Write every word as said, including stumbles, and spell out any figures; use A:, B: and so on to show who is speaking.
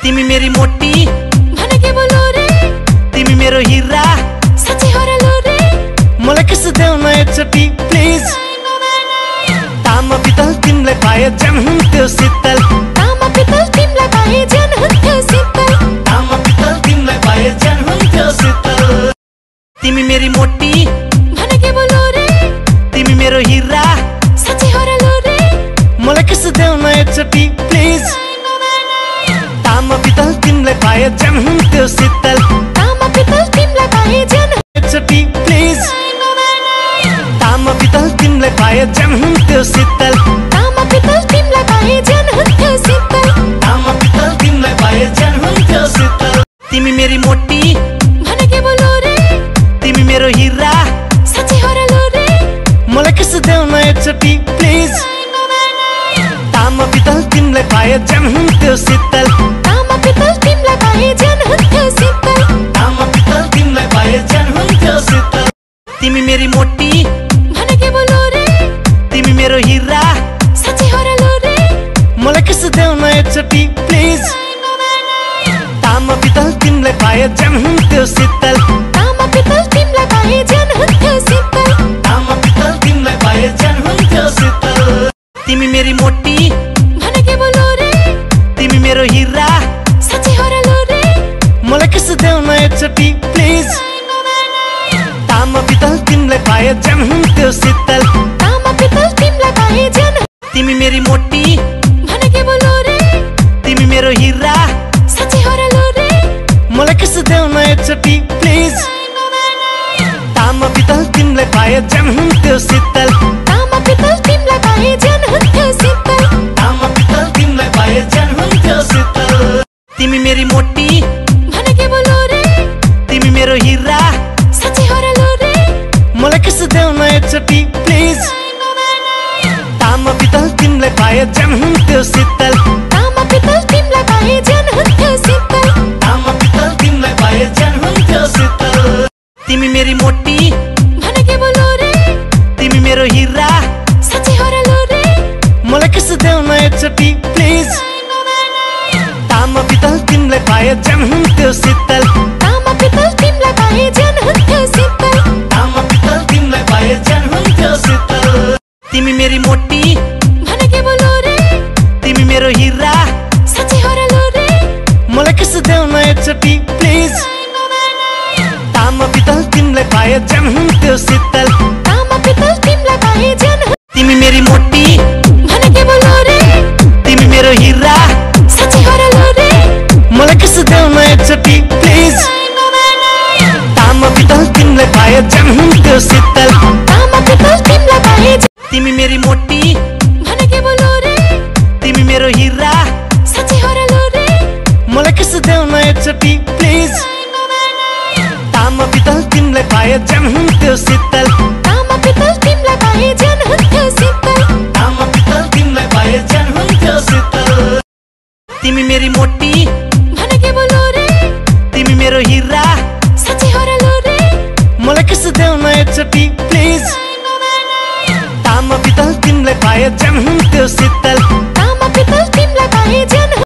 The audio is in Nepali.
A: तिमी मेरी मोटी
B: भनेके बोलो रे
A: तिमी मेरो हिरा
B: साँच्चै हरालो रे
A: मलाई किस देऊ न एकचोटी प्लिज तामा पितल तिमीलाई पाए जन हुन्थ्यो शीतल
B: तामा पितल तिमीलाई पाए जन हुन्थ्यो शीतल
A: तामा पितल तिमीलाई पाए जन हुन्थ्यो शीतल तिमी मेरी मोटी
B: भनेके बोलो रे
A: तिमी मेरो हिरा
B: साँच्चै हरालो रे
A: मलाई किस देऊ न एकचोटी प्लिज तामा पितल तिमीलाई पाए जन हुन्थ्यो शीतल
B: तामा पितल तिमीलाई पाए जन
A: एकचोटी प्लिज तामा पितल तिमीलाई पाए जन हुन्थ्यो शीतल
B: तामा पितल तिमीलाई पाए जन हुन्थ्यो शीतल
A: तामा पितल तिमीलाई पाए जन हुन्थ्यो शीतल तिमी मेरी मोटी
B: भनेके बोलो रे
A: तिमी मेरो हिरा
B: साँच्चै हरालो रे
A: मलाई किस देऊ न एकचोटी प्लिज तामा पितल तिमीलाई पाए जन हुन्थ्यो शीतल
B: तामा पितल तिमीलाई पाए जन हुन्थ्यो शीतल
A: तामा पितल तिमीलाई पाए जन हुन्थ्यो शीतल तिमी मेरी मोटी
B: भनेके बोलो रे
A: तिमी मेरो हिरा
B: साँच्चै हरालो रे
A: मलाई किस देऊ न एकचोटी प्लिज तामा पितल तिमीलाई पाए जन हुन्थ्यो शीतल
B: तामा पितल तिमीलाई पाए जन हुन्थ्यो शीतल
A: तामा पितल तिमीलाई पाए जन हुन्थ्यो शीतल तिमी मेरी मोटी
B: भनेके बोलो रे
A: तिमी मेरो हिरा
B: साँच्चै हरालो रे
A: मलाई किस देऊ न एकचोटी प्लिज तामा पितल तिमीलाई पाए जन हुन्थ्यो शीतल
B: तामा पितल तिमीलाई पाए जन
A: तिमी मेरी मोटी
B: भनेके बोलो रे
A: तिमी मेरो हिरा
B: साँच्चै हरालो रे
A: मलाई किस देऊ न एकचोटी प्लिज तामा पितल तिमीलाई पाए जन हुन्थ्यो शीतल
B: तामा पितल तिमीलाई पाए जन हुन्थ्यो शीतल
A: तामा पितल तिमीलाई पाए जन हुन्थ्यो शीतल तिमी मेरी मोटी
B: भनेके बोलो रे
A: तिमी मेरो हिरा
B: साँच्चै हरालो रे
A: मलाई किस देऊ न एकचोटी प्लिज तामा पितल तिमीलाई पाए जन हुन्थ्यो शीतल
B: तामा पितल तिमीलाई पाए जन हुन्थ्यो शीतल
A: तामा पितल तिमीलाई पाए जन हुन्थ्यो शीतल तिमी मेरी मोटी
B: भनेके बोलो रे
A: तिमी मेरो हिरा
B: साँच्चै हरालो रे
A: मलाई किस देऊ न एकचोटी प्लिज तामा पितल तिमीलाई पाए जन हुन्थ्यो शीतल
B: तामा पितल तिमीलाई पाए जन हुन्थ्यो शीतल
A: तामा पितल तिमीलाई पाए जन हुन्थ्यो शीतल तिमी मेरी मोटी
B: भनेके बोलो रे
A: तिमी मेरो हिरा
B: साँच्चै हरालो रे
A: मलाई किस देऊ न एकचोटी प्लिज तामा पितल तिमीलाई पाए जन हुन्थ्यो शीतल
B: तामा पितल तिमीलाई पाए जन
A: तिमी मेरी मोटी
B: भनेके बोलो रे
A: तिमी मेरो हिरा
B: साँच्चै हरालो रे
A: मलाई किस देऊ न एकचोटी प्लिज तामा पितल तिमीलाई पाए जन हुन्थ्यो शीतल
B: तामा पितल तिमीलाई पाए
A: तिमी मेरी मोटी
B: भनेके बोलो रे
A: तिमी मेरो हिरा
B: साँच्चै हरालो रे
A: मलाई किस देऊ न एकचोटी प्लिज तामा पितल तिमीलाई पाए जन हुन्थ्यो शीतल
B: तामा पितल तिमीलाई पाए जन हुन्थ्यो शीतल
A: तामा पितल तिमीलाई पाए जन हुन्थ्यो शीतल तिमी मेरी मोटी
B: भनेके बोलो रे
A: तिमी मेरो हिरा
B: साँच्चै हरालो रे
A: मलाई किस देऊ न एकचोटी प्लिज तामा पितल तिमीलाई पाए जन हुन्थ्यो शीतल
B: तामा पितल तिमीलाई पाए जन